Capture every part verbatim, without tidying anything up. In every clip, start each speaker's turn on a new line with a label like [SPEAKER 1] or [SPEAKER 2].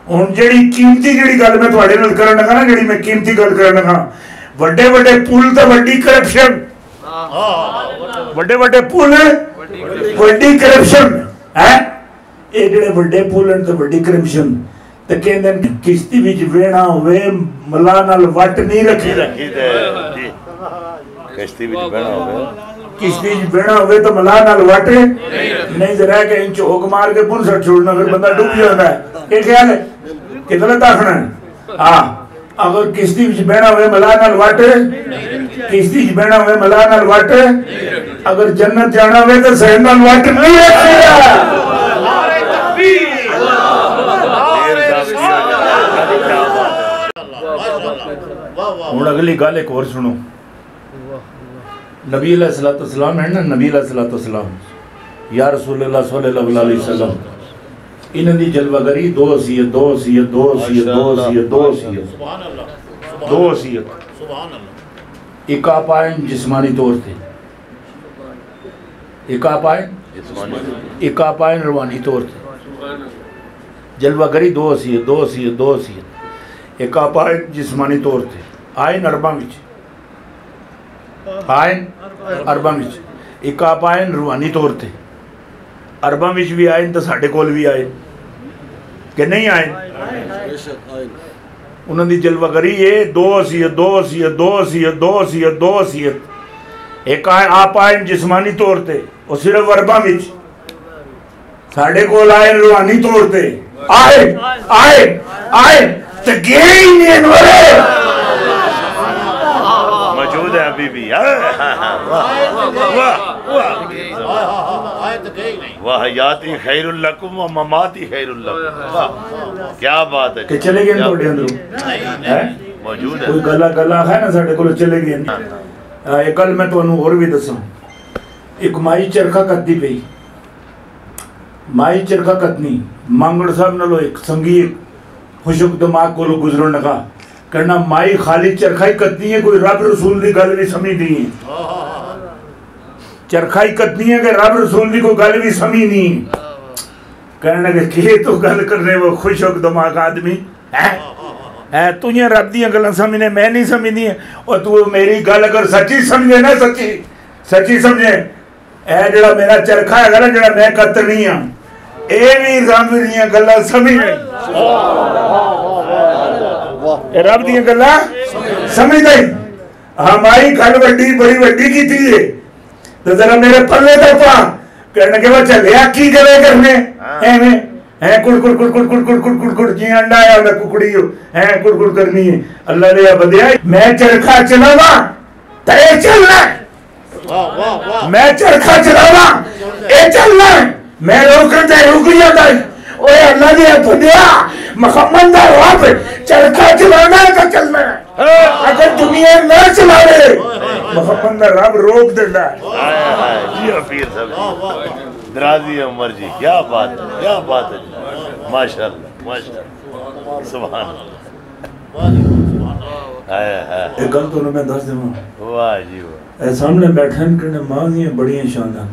[SPEAKER 1] हुण जिहड़ी कीमती जिहड़ी गल मैं तुहाडे नाल करन लगा ना, जिहड़ी मैं कीमती गल करन लगा, वड्डे वड्डे पुल ते वड्डी करप्शन, वड्डे वड्डे पुल वड्डी करप्शन है। ये जिहड़े वड्डे पुल ते वड्डी करप्शन ते कहंदे किश्ती विच वेणा होवे मला नाल वट नहीं रखी रखी ते किश्ती विच वेणा होवे किश्ती विच वेणा होवे तो मला नाल वट नहीं जरा के इंच होक मार के पुल सट छोड़ना, फिर बंदा डूब जाता है। ये ख्याल है कि गलत आखना है? हाँ, अगर किश्ती विच बैठा हुए मला नाल वट, किश्ती विच बैठा हुए मला नाल वट, अगर जन्नत जाना हुए तो सैन नाल वट नहीं रखेगा। हुण अगली गल एक और सुनो। नबी अलैहिस्सलाम है ना, नबी अलैहिस्सलाम या रसूलुल्लाह सल्लल्लाहु अलैहि वसल्लम, इन्हां दी जलवागरी दो हसीयत दो हसीयत दो हसीयत दो हसीयत दो हसीयत दो हसीयत एक आपायन जिस्मानी तौर पे, एक आपायन एक आपायन रूहानी तौर पे। जलवागरी दो हसीयत दो हसीयत दो हसीयत एक आपायन जिस्मानी तौर पे, आयन अरबा विच, आयन अरबा विच, एक आपायन रूहानी तौर पे। अरबा विच भी आयन तो साडे कोल भी आयन कि नहीं आयन? उन्हां दी जलवागरी है दो हसीयत दो हसीयत दो हसीयत दो हसीयत दो हसीयत। एक आप आयन जिस्मानी तौर पे और सिर्फ अरबा विच, साडे कोल आयन रूहानी तौर पे। आयन आयन आयन ते गए ही नहीं नवरे मौजूद है अभी भी। वाह हयाती खैरुल लकुम व ममाती खैरुल लकुम। क्या बात है कि चले गए थोड़े अंदर हैं मौजूद है। कोई गला गला है ना साडे कोल चले गए। एक गल मैं तुहानू और भी दसां। एक माई चरखा कत्ती पई, माई चरखा कतनी मांगड़ साहब नालों एक संगीत खुशक दिमाग को गुजरन लगा कहना माई खाली चरखा ही कतनी है, कोई रब रसूल की गल भी समझ नहीं है। चरखा ही कतनी है कि रब रसूल की कोई गल भी समझ नहीं। कहने लगे कि तो गल करने वो खुशक दिमाग आदमी है है तुझे रब दी गल्लां समझने मैं नहीं समझनी है। और तू मेरी गल अगर सच्ची समझे ना, सच्ची सच्ची समझे, ए जड़ा मेरा चरखा है ना जड़ा मैं कतनी हाँ, ये भी रब दी गल्लां समझ नहीं, रब दी गल्लां समझ नहीं। हमारी गल वड्डी बड़ी वड्डी की थी तो जरा मेरे पल्ले तो पा। कहने के बाद चलिया की करे करने एवें है कुड़ कुड़ कुड़ कुड़ कुड़ कुड़ कुड़ कुड़ कुड़ जी अंडा आया मैं कुकड़ी हो है कुड़ कुड़ करनी है। अल्लाह ने बंदिया मैं चरखा चलावा ते चलना, मैं चरखा चलावा ए चलना, मैं रोकन ते रुक जाता। ओए अल्लाह ने बंदिया मुहम्मद दा रब चरखा चलाना है तो चलना है, अगर दुनिया ना चलावे मुहम्मद दा रब रोक देता है। जी पीर साहब दराजी उमर जी क्या बात है, क्या बात है माशाअल्लाह माशाअल्लाह सुभान अल्लाह। एक गल तो मैं दस देवां। वाह जी वाह। ए सामने बैठन करने मां दी बड़ियां शानां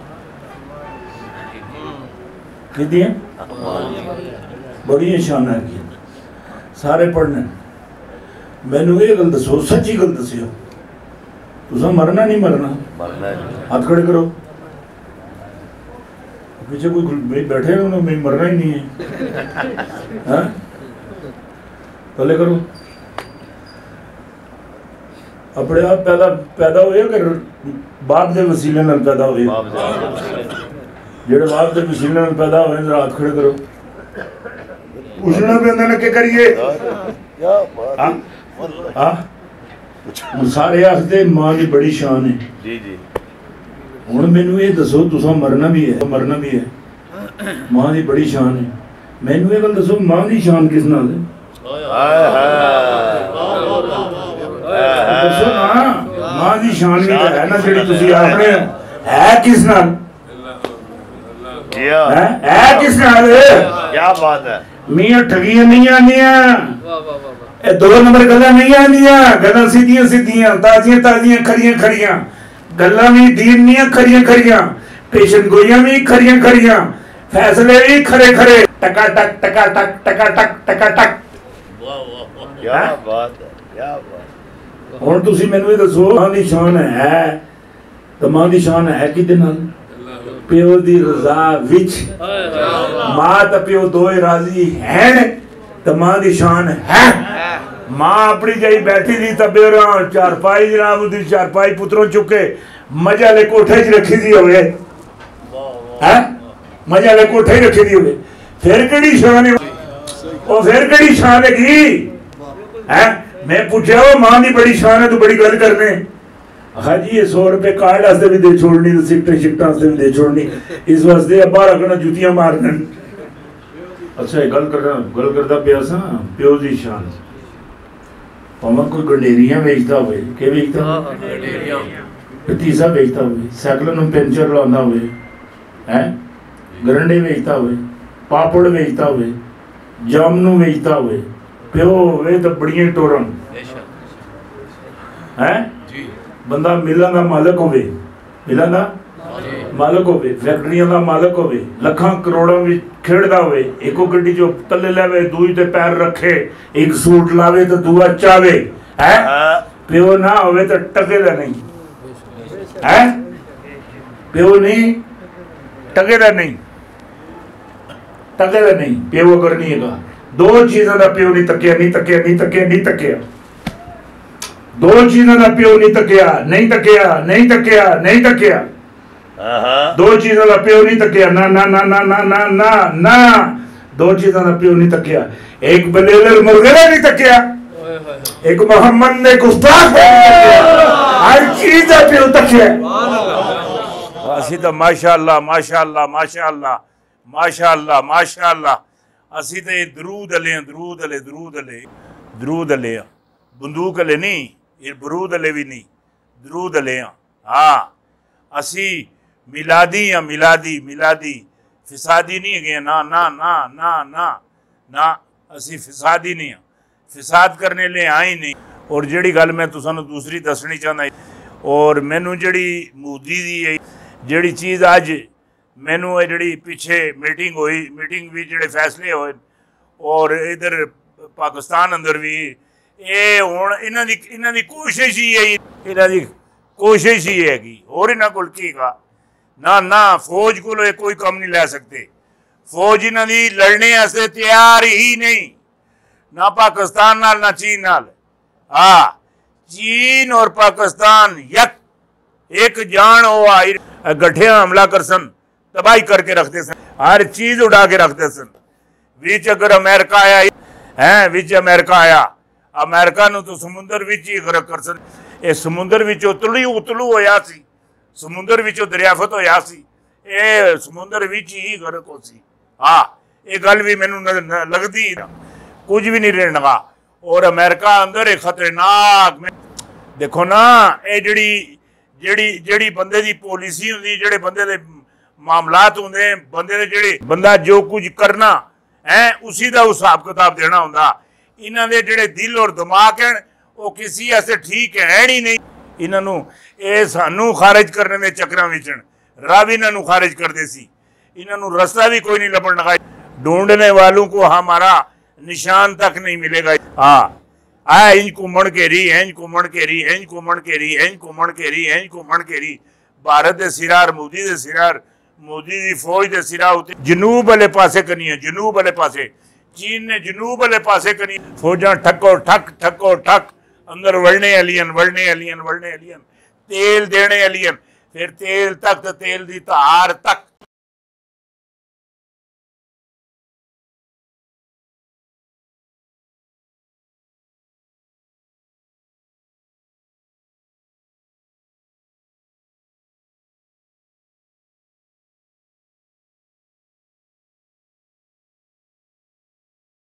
[SPEAKER 1] किदियां बड़ियां शानां की सारे पढ़ने। मैनू ये गल दसो, सच्ची गल दसियो, तुसा मरना नहीं मरना? मरना है। हाथ खड़े करो। पीछे कोई बैठे हो ना, मैं मरना ही नहीं है, हाँ? पहले करो। अपने आप पैदा पैदा हुए कि बाप के वसीले नाल पैदा हुए? जेड़े बाप के वसीले नाल पैदा हुए जरा हाथ खड़े करो। पूछना पैंदा ना क्या करिए? हाँ हाँ सारे आखते मां की बड़ी शान है। जी जी। हुण मैनू ये दसो, तुसा मरना भी है, मरना भी है, मां की बड़ी शान है। मैनू ये गल दसो मां की शान किस नाल है? दसो ना, मां की शान भी तो है ना जिहड़ी तुसीं आखदे हो, है किस नाल? है है किस नाल? क्या बात है। मियां ठगियां नहीं आंदियां, ए दो नंबर गल्लां नहीं आंदियां, गल्लां सीधियां सीधियां ताजियां ताजियां खरियां खरियां गल्लां भी दीन नहीं खरियां खरियां, पेशन गोइयां भी खरियां खरियां, फैसले भी खरे खरे, टका टक टका टक टका टक टका टक।
[SPEAKER 2] क्या बात है, क्या बात।
[SPEAKER 1] हुण तुसीं मैनूं दसो मां दी शान है तो मां दी शान है किहदे नाल? प्यो दी रज़ा विच। मां ते प्यो दोए राजी हैं तो मां दी शान है। मां अपनी जाई बैठी दी तबेरा चारपाई जनाब दी चारपाई पुत्रों चुके मजा ले कोठे च रखी दी होवे है, मजा ले कोठे च रखी दी होवे, फिर केड़ी शान है ओ? फिर केड़ी शान है की है? मैं पूछया वो मां दी बड़ी शान है तू बड़ी गल करने। हाँ जी ये सौ रुपए कार्ड वास्ते भी दे छोड़नी तो सिगरेट शिफ्ट वास्ते भी दे छोड़नी, इस वास्ते अब्बा रखना जुतियां मारन। अच्छा गल कर गल करदा पिया सा प्यो दी शान। भावें कोई गंडेरियां बेचता होवे, के बेचता गंडेरियां पतीसा बेचता होवे, साइकिल नूं पंचर लाउंदा होवे है, गरंडे बेचता होवे, पापड़ बेचता होवे, जामनू बेचता होवे, प्यो होवे तो बड़ियां टोरन है। बंदा मिलां दा मालक होवे, मिलां दा मालक होवे, फैक्ट्रियां दा मालक होवे, लखां करोड़ां विच खेड़दा होवे, एको गड्डी चो तले लावे दूई ते पैर रखे, एक सूट लावे तो दूआ चावे है। प्यो ना होवे तो टकेदा नहीं है, प्यो नहीं टकेदा नहीं, टकेदा नहीं प्यो अगर नहीं हैगा। दो चीज़ों का प्यो नहीं तकिया, नहीं तकिया, नहीं तकिया, नहीं तकिया। दो चीज़ों का प्यो नहीं तकिया, नहीं तकिया, नहीं तकिया, नहीं तकिया। दो चीज़ों का प्यो नहीं तकिया, ना ना ना ना ना ना ना ना दो चीज़ों का प्यो नहीं तकिया। एक बलेलर मुर्गला नहीं तकिया, एक मोहम्मद ने गुस्ताख हर चीज का प्यो तकिया। असी तो माशाअल्लाह माशाअल्लाह माशाअल्लाह माशाअल्लाह माशाअल्लाह असी तो दरूद अले दरूद अले दरूद अले दरूद अले बंदूक अले नहीं, ये बरूद अले भी नहीं, दरूद अले हाँ। असी मिलादी या मिलादी मिलादी फिसादी नहीं है ना ना ना ना ना ना असी फिसादी नहीं, फिसाद करने ले आई नहीं। और जिहड़ी गल मैं तुसानू दूसरी दसनी चाहना, और मैनू जिहड़ी मोदी दी है जिहड़ी चीज़ अज मैनू जिहड़ी पिछे मीटिंग हुई, मीटिंग भी जिहड़े फैसले होए और इधर पाकिस्तान अंदर भी ये हुण इन्हां दी इन्हां दी कोशिश ही है, इन्हां दी कोशिश ही हैगी, और इन्हां कोल की गा ना ना फौज को कोई कम नहीं लै सकते। फौज इन्हां दी लड़ने वास्ते तैयार ही नहीं, ना पाकिस्तान नाल ना चीन नाल। हाँ चीन और पाकिस्तान यक एक जान हो आई गठिया हमला कर सन, तबाही करके रखते सन, हर चीज उड़ा के रखते सन। विच अगर अमेरिका आया है, विच अमेरिका आया, अमेरिका नूं तो समुंदर विच ही गरक कर सन। ये समुंदर विचों उतलू उतलू होया सी, समुंदर विचों दरियाफत होया सी, ये समुंदर विच ही गरक हो सी। हाँ ये गल भी मैनू लगती कुछ भी नहीं रहना। और अमेरिका अंदर एक खतरनाक देखो ना, ये जड़ी जड़ी जड़ी बंदे दी पॉलिसी होंदी, जेड़े बंदे दे मामलात होंदे, बंदे दे जेड़े बंदा जो कुछ करना है उसी दा हिसाब किताब देना होंदा। इन्हां दे जेड़े दिल और दिमाग हैं वो किसी ऐसे ठीक है ही नहीं। इन्हां नूं ये सानू खारिज करने दे चक्करां विच रब इन्हां नूं खारिज करदे सी, इन्हां नूं रास्ता भी कोई नहीं लभण लगा। ढूंढने वालों को हमारा निशान तक नहीं मिलेगा। हाँ आ इंज घूमण घेरी, इंज घूमण घेरी, इंज घूमण घेरी, इंज घूमण घेरी, इंज घूमण घेरी। भारत के सिरार मोदी के सिरार, मोदी की फौज के सिरा उत्ते जनूब वाले पासे करनी है, जनूब वाले पासे चीन ने जनूब वाले पासे करनी, फौजा ठक्को ठक ठक्को ठक अंदर वड़ने अलियन वड़ने अलियन वड़ने अलियन तेल देने अलियन, फिर तेल तक तेल दी तार तक